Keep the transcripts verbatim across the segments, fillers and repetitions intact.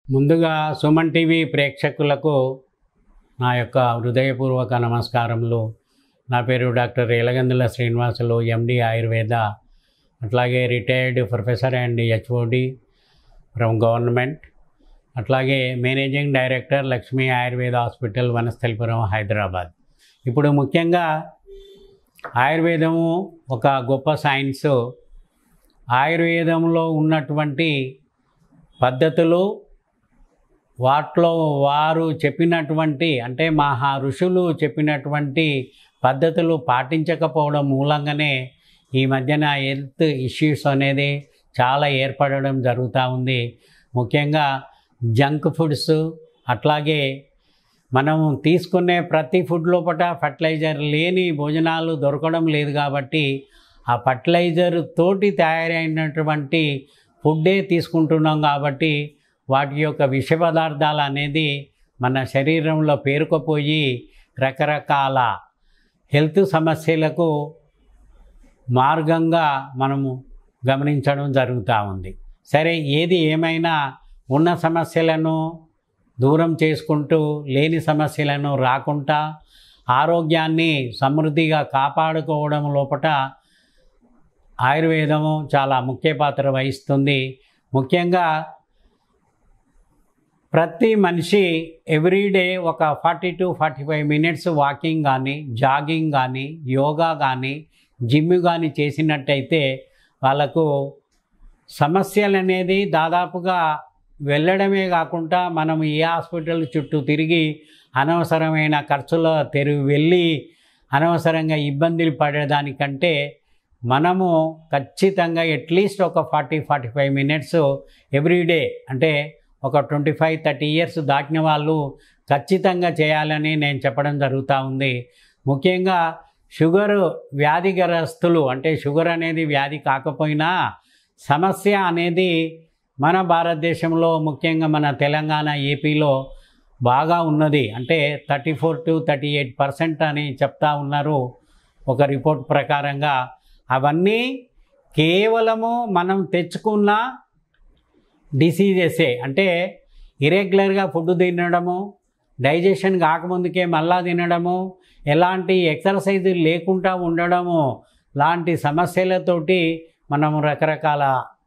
ముందుగా సుమన్ టీవీ ప్రేక్షకులకు నా యొక్క హృదయపూర్వక నమస్కారములు. నా పేరు డాక్టర్ ఎలగందుల శ్రీనివాసులు, ఎండి ఆయుర్వేద, అట్లాగే retired professor and HOD from government, అట్లాగే managing director Lakshmi Ayurveda hospital, Vanasthalipuram, Hyderabad. ఇప్పుడు ముఖ్యంగా ఆయుర్వేదము ఒక గొప్ప సైన్స్. ఆయుర్వేదంలో ఉన్నటువంటి పద్ధతులు, వాటిలో వారు చెప్పినటువంటి అంటే మహా ఋషులు చెప్పినటువంటి పద్ధతులు పాటించకపోవడం మూలంగానే ఈ మధ్యన హెల్త్ ఇష్యూస్ అనేది చాలా ఏర్పడడం జరుగుతూ ఉంది. ముఖ్యంగా జంక్ ఫుడ్స్, అట్లాగే మనం తీసుకునే ప్రతి ఫుడ్ లోపల ఫర్టిలైజర్ లేని భోజనాలు దొరకడం లేదు. కాబట్టి ఆ ఫర్టిలైజర్ తోటి తయారైనటువంటి ఫుడ్డే తీసుకుంటున్నాం. కాబట్టి వాటి యొక్క విష పదార్థాలు అనేది మన శరీరంలో పేరుకుపోయి రకరకాల హెల్త్ సమస్యలకు మార్గంగా మనము గమనించడం జరుగుతూ ఉంది. సరే, ఏది ఏమైనా ఉన్న సమస్యలను దూరం చేసుకుంటూ లేని సమస్యలను రాకుండా ఆరోగ్యాన్ని సమృద్ధిగా కాపాడుకోవడం లోపల ఆయుర్వేదము చాలా ముఖ్య పాత్ర వహిస్తుంది. ముఖ్యంగా ప్రతి మనిషి ఎవ్రీడే ఒక forty to forty five minutes walking కానీ, జాగింగ్ కానీ, యోగా కానీ, జిమ్ కానీ చేసినట్టయితే వాళ్ళకు సమస్యలు అనేది దాదాపుగా వెళ్ళడమే కాకుండా మనం ఏ హాస్పిటల్ చుట్టూ తిరిగి అనవసరమైన ఖర్చుల తెరువు వెళ్ళి అనవసరంగా ఇబ్బందులు పడేదానికంటే మనము ఖచ్చితంగా అట్లీస్ట్ ఒక forty forty five minutes everyday, అంటే ఒక ట్వంటీ ఫైవ్ థర్టీ ఇయర్స్ దాటిన వాళ్ళు ఖచ్చితంగా చేయాలని నేను చెప్పడం జరుగుతూ ఉంది. ముఖ్యంగా షుగర్ వ్యాధిగ్రస్తులు, అంటే షుగర్ అనేది వ్యాధి కాకపోయినా సమస్య అనేది మన భారతదేశంలో ముఖ్యంగా మన తెలంగాణ, ఏపీలో బాగా ఉన్నది. అంటే thirty four to thirty eight percent అని చెప్తా ఉన్నారు ఒక రిపోర్ట్ ప్రకారంగా. అవన్నీ కేవలము మనం తెచ్చుకున్న డిసీజెసే. అంటే ఇరెగ్యులర్గా ఫుడ్ తినడము, డైజెషన్ కాకముందుకే మళ్ళా తినడము, ఎలాంటి ఎక్సర్సైజ్ లేకుండా ఉండడము లాంటి సమస్యలతోటి మనము రకరకాల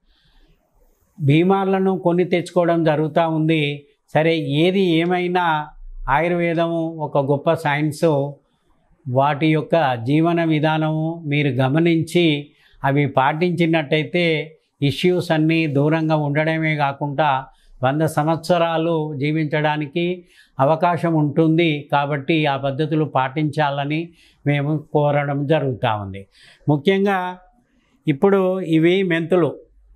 బీమార్లను కొని తెచ్చుకోవడం జరుగుతూ ఉంది. సరే, ఏది ఏమైనా ఆయుర్వేదము ఒక గొప్ప సైన్సు. వాటి యొక్క జీవన విధానము మీరు గమనించి అవి పాటించినట్టయితే ఇష్యూస్ అన్నీ దూరంగా ఉండడమే కాకుండా వంద సంవత్సరాలు జీవించడానికి అవకాశం ఉంటుంది. కాబట్టి ఆ పద్ధతులు పాటించాలని మేము కోరడం జరుగుతూ ఉంది. ముఖ్యంగా ఇప్పుడు ఇవి మెంతులు,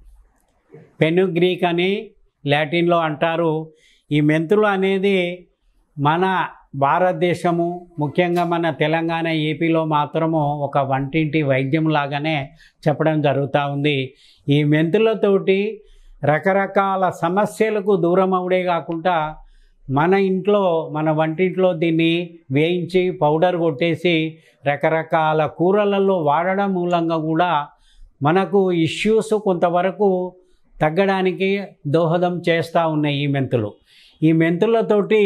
ఫెనుగ్రీక్ అని లాటిన్లో అంటారు. ఈ మెంతులు అనేది మన భారతదేశము, ముఖ్యంగా మన తెలంగాణ, ఏపీలో మాత్రము ఒక వంటింటి వైద్యం లాగానే చెప్పడం జరుగుతూ ఉంది. ఈ మెంతులతోటి రకరకాల సమస్యలకు దూరం అవుడే కాకుండా మన ఇంట్లో, మన వంటింట్లో దీన్ని వేయించి పౌడర్ కొట్టేసి రకరకాల కూరలలో వాడడం మూలంగా కూడా మనకు ఇష్యూస్ కొంతవరకు తగ్గడానికి దోహదం చేస్తూ ఉన్నాయి ఈ మెంతులు. ఈ మెంతులతోటి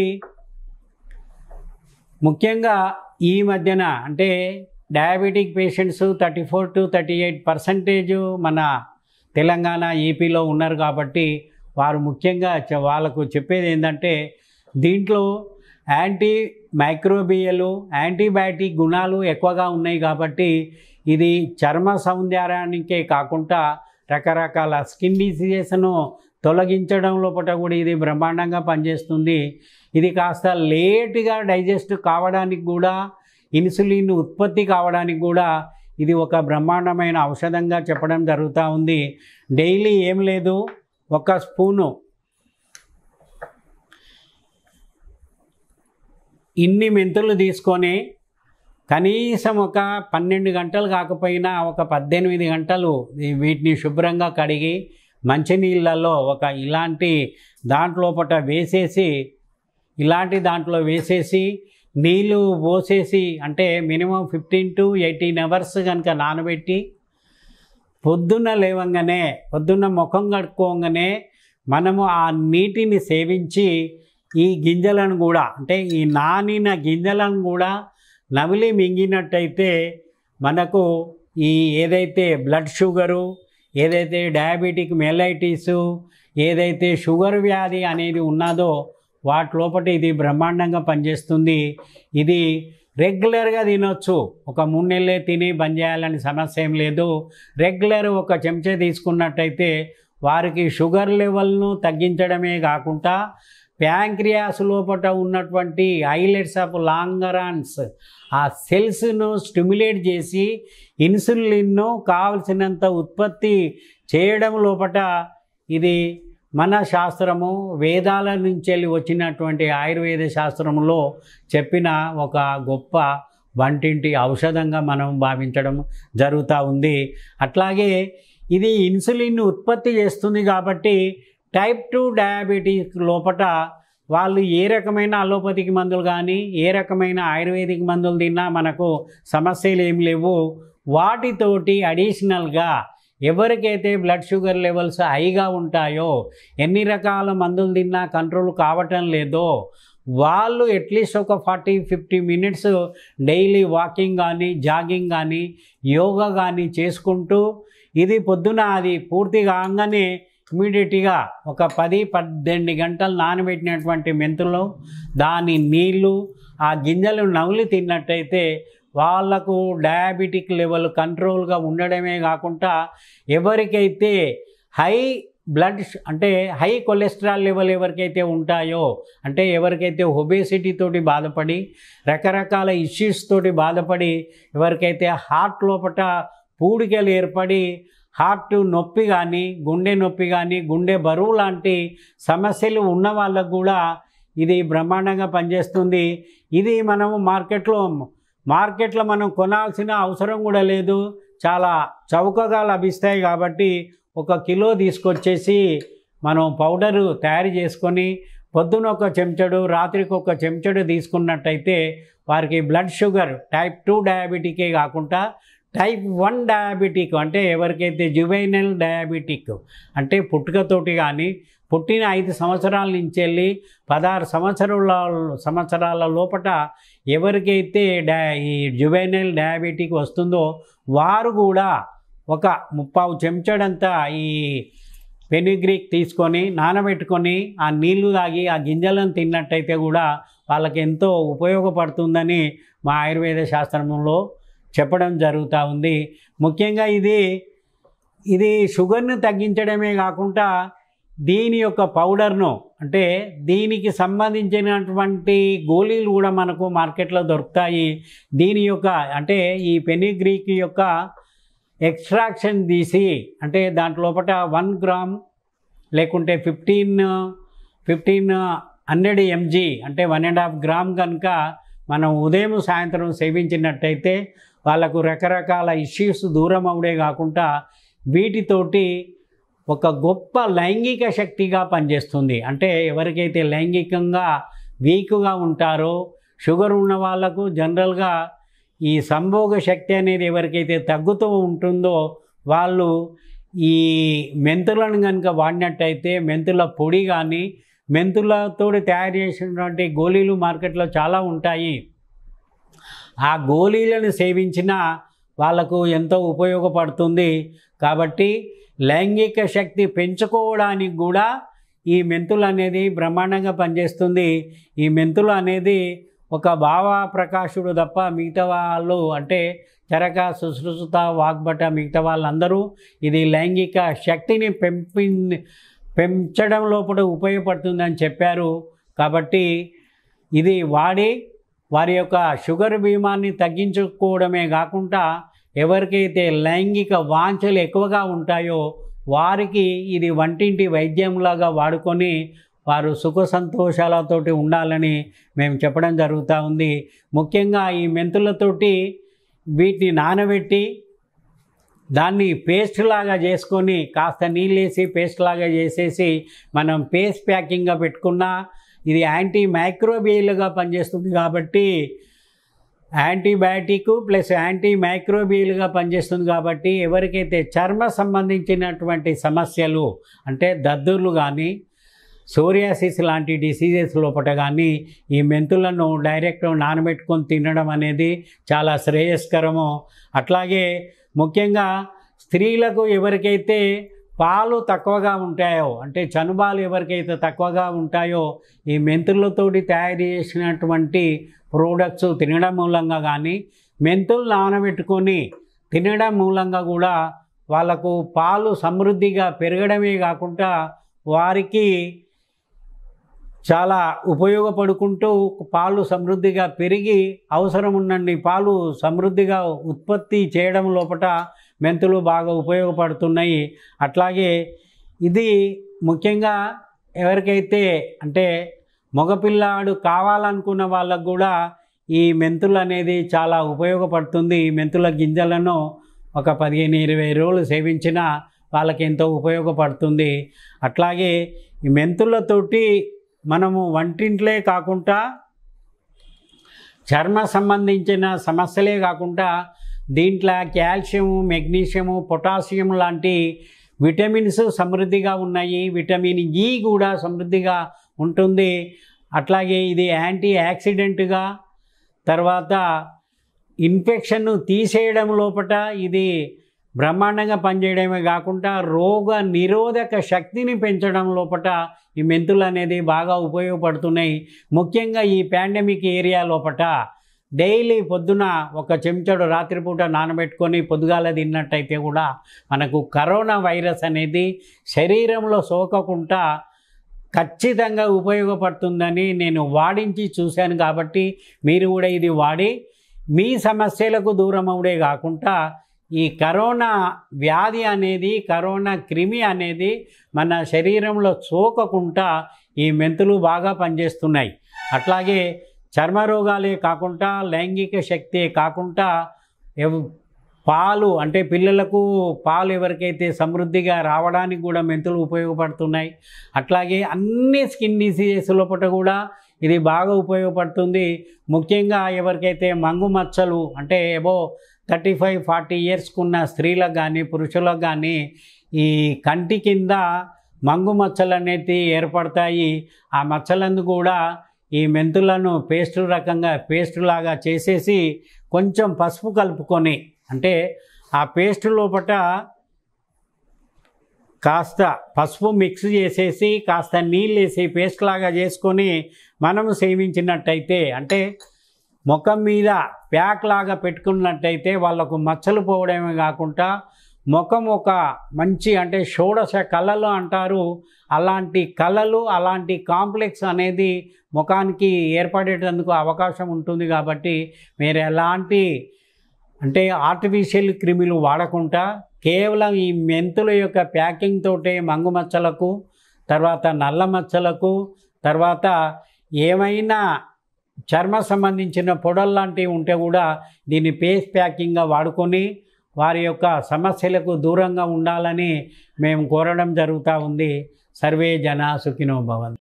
ముఖ్యంగా ఈ మధ్యన అంటే diabetic patients thirty four to thirty eight percentage మన తెలంగాణ, ఏపీలో ఉన్నారు. కాబట్టి వారు ముఖ్యంగా వాళ్ళకు చెప్పేది ఏంటంటే దీంట్లో యాంటీ మైక్రోబియలు, యాంటీబయాటిక్ గుణాలు ఎక్కువగా ఉన్నాయి. కాబట్టి ఇది చర్మ సౌందర్యానికే కాకుండా రకరకాల స్కిన్ డిసీజెస్ను తొలగించడం లోపల కూడా ఇది బ్రహ్మాండంగా పనిచేస్తుంది. ఇది కాస్త లేట్గా డైజెస్ట్ కావడానికి కూడా, ఇన్సులిన్ ఉత్పత్తి కావడానికి కూడా ఇది ఒక బ్రహ్మాండమైన ఔషధంగా చెప్పడం జరుగుతూ ఉంది. డైలీ ఏం లేదు, ఒక స్పూను ఇన్ని మెంతులు తీసుకొని కనీసం ఒక పన్నెండు గంటలు కాకపోయినా ఒక పద్దెనిమిది గంటలు వీటిని శుభ్రంగా కడిగి మంచినీళ్ళలో ఒక ఇలాంటి దాంట్లోపట వేసేసి ఇలాంటి దాంట్లో వేసేసి నీళ్ళు పోసేసి, అంటే minimum fifteen to eighteen hours కనుక నానబెట్టి పొద్దున్న లేవంగానే, పొద్దున్న ముఖం కడుక్కోగానే మనము ఆ నీటిని సేవించి ఈ గింజలను కూడా అంటే ఈ నానిన గింజలను కూడా నమిలి మింగినట్టయితే మనకు ఈ ఏదైతే బ్లడ్ షుగరు, ఏదైతే డయాబెటిక్ మెలైటిసు, ఏదైతే షుగర్ వ్యాధి అనేది ఉన్నదో వాటి లోపల ఇది బ్రహ్మాండంగా పనిచేస్తుంది. ఇది రెగ్యులర్గా తినొచ్చు. ఒక మూడు నెలలే తిని బంద్ చేయాలని సమస్య ఏం లేదు. రెగ్యులర్ ఒక చెంచా తీసుకున్నట్టయితే వారికి షుగర్ లెవెల్ను తగ్గించడమే కాకుండా ప్యాంక్రియాస్ లోపల ఉన్నటువంటి ఐలెట్స్ ఆఫ్ లాంగరాన్స్ ఆ సెల్స్ను స్టిమ్యులేట్ చేసి ఇన్సులిన్ను కావలసినంత ఉత్పత్తి చేయడం లోపల ఇది మన శాస్త్రము వేదాల నుంచి వెళ్ళి వచ్చినటువంటి ఆయుర్వేద శాస్త్రంలో చెప్పిన ఒక గొప్ప వంటింటి ఔషధంగా మనం భావించడం జరుగుతూ ఉంది. అట్లాగే ఇది ఇన్సులిన్ ఉత్పత్తి చేస్తుంది కాబట్టి టైప్ టూ డయాబెటీస్ లోపల వాళ్ళు ఏ రకమైన అలోపతిక్ మందులు కానీ ఏ రకమైన ఆయుర్వేదిక్ మందులు తిన్నా మనకు సమస్యలు ఏం లేవు. వాటితోటి అడిషనల్గా ఎవరికైతే బ్లడ్ షుగర్ లెవెల్స్ హైగా ఉంటాయో, ఎన్ని రకాల మందులు తిన్నా కంట్రోల్ కావటం లేదో వాళ్ళు అట్లీస్ట్ ఒక forty fifty minutes daily walking కానీ జాగింగ్ కానీ యోగా కానీ చేసుకుంటూ ఇది పొద్దున అది పూర్తి కాగానే ఇమీడియట్గా ఒక పది పద్దెనిమిది గంటలు నానబెట్టినటువంటి మెంతులు దాని నీళ్ళు ఆ గింజలు నవ్వులు తిన్నట్టయితే వాళ్లకు డయాబెటిక్ లెవెల్ కంట్రోల్గా ఉండడమే కాకుండా ఎవరికైతే హై బ్లడ్ అంటే హై కొలెస్ట్రాల్ లెవెల్ ఎవరికైతే ఉంటాయో, అంటే ఎవరికైతే ఒబేసిటీ తోటి బాధపడి రకరకాల ఇష్యూస్ తోటి బాధపడి ఎవరికైతే హార్ట్ లోపల పూడికలు ఏర్పడి హార్ట్ నొప్పి కానీ గుండె నొప్పి కానీ గుండె బరువు లాంటి సమస్యలు ఉన్న వాళ్ళకు కూడా ఇది బ్రహ్మాండంగా పనిచేస్తుంది. ఇది మనము మార్కెట్లో మార్కెట్లో మనం కొనాల్సిన అవసరం కూడా లేదు. చాలా చౌకగా లభిస్తాయి కాబట్టి ఒక కిలో తీసుకొచ్చేసి మనం పౌడరు తయారు చేసుకొని పొద్దున ఒక చెంచడు రాత్రికి ఒక చెంచడు తీసుకున్నట్టయితే వారికి బ్లడ్ షుగర్ టైప్ టూ డయాబెటికే కాకుండా టైప్ వన్ డయాబెటిక్ అంటే ఎవరికైతే జువైనల్ డయాబెటిక్ అంటే పుట్టుకతోటి కానీ పుట్టిన ఐదు సంవత్సరాల నుంచి వెళ్ళి పదహారు సంవత్సరాల సంవత్సరాల లోపల ఎవరికైతే డయా ఈ జువైనల్ డయాబెటిక్ వస్తుందో వారు కూడా ఒక ముప్పావు చెంచడంతా ఈ ఫెనుగ్రీక్ తీసుకొని నానబెట్టుకొని ఆ నీళ్లు తాగి ఆ గింజలను తిన్నట్టయితే కూడా వాళ్ళకి ఎంతో ఉపయోగపడుతుందని మా ఆయుర్వేద శాస్త్రంలో చెప్పడం జరుగుతూ ఉంది. ముఖ్యంగా ఇది ఇది షుగర్ను తగ్గించడమే కాకుండా దీని యొక్క పౌడర్ను అంటే దీనికి సంబంధించినటువంటి గోళీలు కూడా మనకు మార్కెట్లో దొరుకుతాయి. దీని యొక్క అంటే ఈ ఫెనుగ్రీక్ యొక్క ఎక్స్ట్రాక్షన్ తీసి అంటే దాంట్లోపట వన్ గ్రామ్ లేకుంటే ఫిఫ్టీన్ ఫిఫ్టీన్ హండ్రెడ్ ఎంజీ అంటే వన్ అండ్ హాఫ్ గ్రామ్ కనుక మనం ఉదయం సాయంత్రం సేవించినట్టయితే వాళ్ళకు రకరకాల ఇష్యూస్ దూరం అవడే కాకుండా వీటితోటి ఒక గొప్ప లైంగిక శక్తిగా పనిచేస్తుంది. అంటే ఎవరికైతే లైంగికంగా వీక్గా ఉంటారో షుగర్ ఉన్న వాళ్ళకు జనరల్గా ఈ సంభోగ శక్తి అనేది ఎవరికైతే తగ్గుతూ ఉంటుందో వాళ్ళు ఈ మెంతులను కనుక వాడినట్టయితే మెంతుల పొడి కానీ మెంతులతో తయారు చేసినటువంటి గోళీలు మార్కెట్లో చాలా ఉంటాయి. ఆ గోళీలను సేవించిన వాళ్ళకు ఎంతో ఉపయోగపడుతుంది. కాబట్టి లైంగిక శక్తి పెంచుకోవడానికి కూడా ఈ మెంతులు అనేది బ్రహ్మాండంగా పనిచేస్తుంది. ఈ మెంతులు అనేది ఒక భావ ప్రకాశుడు తప్ప మిగతా వాళ్ళు అంటే చరక సుశ్రుత వాగ్భట మిగతా వాళ్ళందరూ ఇది లైంగిక శక్తిని పెంపి పెంచడం లోపల ఉపయోగపడుతుందని చెప్పారు. కాబట్టి ఇది వాడి వారి యొక్క షుగర్ బీమాన్ని తగ్గించుకోవడమే కాకుండా ఎవరికైతే లైంగిక వాంఛలు ఎక్కువగా ఉంటాయో వారికి ఇది వంటింటి వైద్యంలాగా వాడుకొని వారు సుఖ సంతోషాలతోటి ఉండాలని మేము చెప్పడం జరుగుతూ ఉంది. ముఖ్యంగా ఈ మెంతులతోటి వీటిని నానబెట్టి దాన్ని పేస్ట్ లాగా చేసుకొని కాస్త నీళ్ళేసి పేస్ట్ లాగా చేసేసి మనం పేస్ట్ ప్యాకింగ్గా పెట్టుకున్నా ఇది యాంటీ మైక్రోబియల్గా పనిచేస్తుంది. కాబట్టి యాంటీబయాటిక్ ప్లస్ యాంటీ మైక్రోబియల్గా పనిచేస్తుంది కాబట్టి ఎవరికైతే చర్మ సంబంధించినటువంటి సమస్యలు అంటే దద్దుర్లు కానీ సోరియాసిస్ లాంటి డిసీజెస్ లోపల కానీ ఈ మెంతులను డైరెక్ట్ నానబెట్టుకొని తినడం అనేది చాలా శ్రేయస్కరము. అట్లాగే ముఖ్యంగా స్త్రీలకు ఎవరికైతే పాలు తక్కువగా ఉంటాయో అంటే చనుబాలు ఎవరికైతే తక్కువగా ఉంటాయో ఈ మెంతులతోటి తయారు చేసినటువంటి ప్రోడక్ట్స్ తినడం మూలంగా కానీ మెంతులు నానబెట్టుకొని తినడం మూలంగా కూడా వాళ్ళకు పాలు సమృద్ధిగా పెరగడమే కాకుండా వారికి చాలా ఉపయోగపడుకుంటూ పాలు సమృద్ధిగా పెరిగి అవసరం ఉన్నన్ని పాలు సమృద్ధిగా ఉత్పత్తి చేయడం లోపల మెంతులు బాగా ఉపయోగపడుతున్నాయి. అట్లాగే ఇది ముఖ్యంగా ఎవరికైతే అంటే మగపిల్లాడు కావాలనుకున్న వాళ్ళకు కూడా ఈ మెంతులు అనేది చాలా ఉపయోగపడుతుంది. ఈ మెంతుల గింజలను ఒక పదిహేను ఇరవై రోజులు సేవించిన వాళ్ళకి ఎంతో ఉపయోగపడుతుంది. అట్లాగే ఈ మెంతులతోటి మనము వంటింట్లే కాకుండా చర్మ సంబంధించిన సమస్యలే కాకుండా దీంట్లో కాల్షియము మెగ్నీషియము పొటాషియం లాంటి విటమిన్స్ సమృద్ధిగా ఉన్నాయి. విటమిన్ ఈ కూడా సమృద్ధిగా ఉంటుంది. అట్లాగే ఇది యాంటీ యాక్సిడెంట్గా తర్వాత ఇన్ఫెక్షన్ను తీసేయడం లోపల ఇది బ్రహ్మాండంగా పనిచేయడమే కాకుండా రోగ నిరోధక శక్తిని పెంచడం లోపల ఈ మెంతులు అనేది బాగా ఉపయోగపడుతున్నాయి. ముఖ్యంగా ఈ పాండమిక్ ఏరియా లోపల డైలీ పొద్దున ఒక చెంచాడు రాత్రిపూట నానబెట్టుకొని పొద్దుగాల తిన్నట్టయితే కూడా మనకు కరోనా వైరస్ అనేది శరీరంలో సోకకుండా ఖచ్చితంగా ఉపయోగపడుతుందని నేను వాడించి చూశాను. కాబట్టి మీరు కూడా ఇది వాడి మీ సమస్యలకు దూరం అవుడే కాకుండా ఈ కరోనా వ్యాధి అనేది కరోనా క్రిమి అనేది మన శరీరంలో సోకకుండా ఈ మెంతులు బాగా పనిచేస్తున్నాయి. అట్లాగే చర్మ రోగాలే కాకుండా లైంగిక శక్తే కాకుండా పాలు అంటే పిల్లలకు పాలు ఎవరికైతే సమృద్ధిగా రావడానికి కూడా మెంతులు ఉపయోగపడుతున్నాయి. అట్లాగే అన్ని స్కిన్ డిసీజెస్ లోపల కూడా ఇది బాగా ఉపయోగపడుతుంది. ముఖ్యంగా ఎవరికైతే మంగు మచ్చలు అంటే ఏవో థర్టీ ఫైవ్ ఫార్టీ ఇయర్స్కి ఉన్న స్త్రీలకు కానీ పురుషులకు కానీ ఈ కంటి కింద మంగు మచ్చలు అనేవి ఏర్పడతాయి. ఆ మచ్చలందు కూడా ఈ మెంతులను పేస్టు రకంగా పేస్టు లాగా చేసేసి కొంచెం పసుపు కలుపుకొని అంటే ఆ పేస్టు లోపల కాస్త పసుపు మిక్స్ చేసేసి కాస్త నీళ్ళు వేసి పేస్ట్ లాగా చేసుకొని మనము సేవించినట్టయితే అంటే ముఖం మీద ప్యాక్ లాగా పెట్టుకున్నట్టయితే వాళ్ళకు మచ్చలు పోవడమే కాకుండా ముఖం ఒక మంచి అంటే షోడశ కళలు అంటారు అలాంటి కళలు అలాంటి కాంప్లెక్స్ అనేది ముఖానికి ఏర్పడేటందుకు అవకాశం ఉంటుంది. కాబట్టి మీరు ఎలాంటి అంటే ఆర్టిఫిషియల్ క్రిములు వాడకుండా కేవలం ఈ మెంతుల యొక్క ప్యాకింగ్ తోటే మంగు మచ్చలకు తర్వాత నల్ల మచ్చలకు తర్వాత ఏమైనా చర్మ సంబంధించిన పొడలు లాంటివి ఉంటే కూడా దీన్ని పేస్ట్ ప్యాకింగ్గా వాడుకొని వారి యొక్క సమస్యలకు దూరంగా ఉండాలని మేము కోరడం జరుగుతూ ఉంది. సర్వే జనా సుఖినో భవంతు.